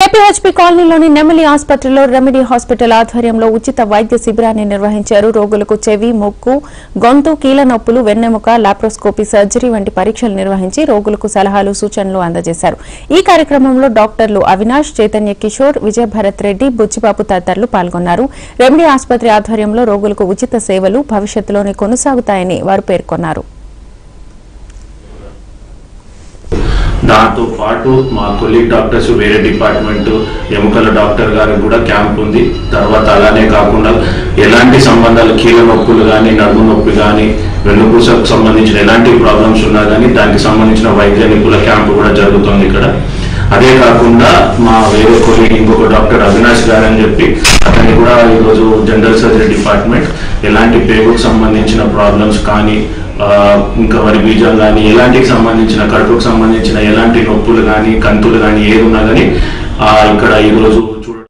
KPHB కాలనీలోని నెమలి ఆసుపత్రిలో రెమెడీ హాస్పిటల్ ఆధ్వర్యంలో ఉచిత వైద్య శిబిరాన్ని నిర్వహించారు. రోగులకు చెవి, ముక్కు, గొంతు, కీళ్ల నొప్పులు, వెన్నెముక, లాప్రోస్కోపీ, సర్జరీ వంటి పరీక్షలు నిర్వహించి రోగులకు సలహాలు, సూచనలు అందజేశారు. ఈ కార్యక్రమంలో డాక్టర్లు అవినాష్, చైతన్య కిషోర్, విజయభరత్ రెడ్డి, బుచ్చిబాబు తదితరులు పాల్గొన్నారు. రెమెడీ ఆసుపత్రి ఆధ్వర్యంలో రోగులకు ఉచిత సేవలు భవిష్యత్తులోనే కొనసాగుతాయని వారు పేర్కొన్నారు. దాంతో పాటు మా కొలీగ్ డాక్టర్స్ వేరే డిపార్ట్మెంట్ ఎముకల డాక్టర్ గారు కూడా క్యాంప్ ఉంది. తర్వాత అలానే కాకుండా ఎలాంటి సంబంధాలు కీళ్ళ నొప్పులు కానీ, నడుము నొప్పి కానీ, వెన్నుపూసకు సంబంధించిన ఎలాంటి ప్రాబ్లమ్స్ ఉన్నా కానీ దానికి సంబంధించిన వైద్య నిపుణుల క్యాంప్ కూడా జరుగుతుంది ఇక్కడ. అదే కాకుండా మా వేరే కొలీగ్ ఇంకొక డాక్టర్ అవినాష్ గారు అని చెప్పి అతన్ని కూడా ఈరోజు జనరల్ సర్జరీ డిపార్ట్మెంట్ ఎలాంటి పేగుకు సంబంధించిన ప్రాబ్లమ్స్ కానీ, ఇంకా వరి బీజం కానీ, ఎలాంటికి సంబంధించిన కడుపుకు సంబంధించిన ఎలాంటి నొప్పులు కానీ, కంతులు కానీ ఏది ఉన్నా కానీ ఇక్కడ ఈరోజు చూడడం